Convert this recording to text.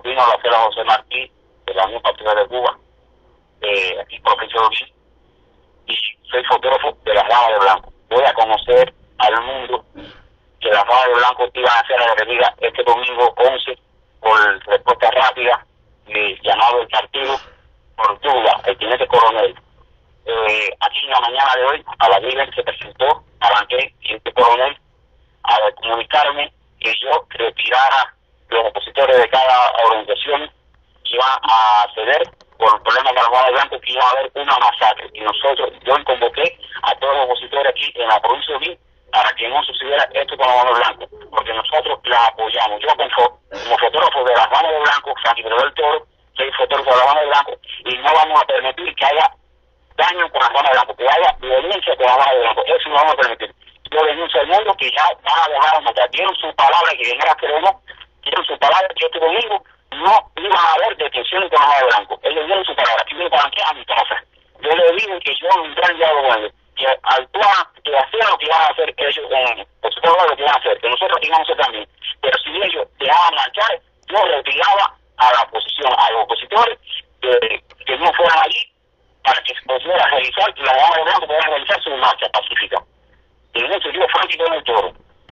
vino a la Sala José Martí de la Unión Patriótica de Cuba, aquí provincia de Holguín, y soy fotógrafo de las Damas de Blanco. Voy a conocer al mundo que las Damas de Blanco iban a hacer a la avenida este domingo 11 por respuesta rápida llamado el partido por duda, el teniente coronel. Aquí en la mañana de hoy, a las 10 se presentó Arranqué, teniente coronel, a comunicarme que yo retirara los opositores de cada organización que iban a ceder por el problema de la Damas de Blanco, que iba a haber una masacre. Y yo convoqué a todos los opositores aquí en la provincia de Holguín para que no sucediera esto con la Damas de Blanco, porque nosotros la apoyamos. Yo como fotógrafo de las Damas de Blanco, San Isidro del Toro, soy fotógrafo de las Damas de Blanco, y no vamos a permitir que haya daño con las Damas de Blanco, que haya violencia con las Damas de Blanco. Eso no vamos a permitir. Yo denuncio al mundo que ya van a dejar de matar. Dieron su palabra, que venga que no, dieron su palabra que este domingo no iba a haber detenciones con las Damas de Blanco. Ellos dieron su palabra. Y me Arranqué a mi casa. Yo le dije que yo un gran diálogo con ellos, que actuaban, que hacían lo que iban a hacer ellos, por supuesto lo que iban a hacer, que nosotros íbamos a hacer también. Pero si ellos dejaban marchar, yo retiraba a la oposición, a los opositores que no fueran allí para que se pudiera realizar, que las Damas de Blanco pudieran realizar su marcha pacífica. En ese sentido, Francisco del Toro.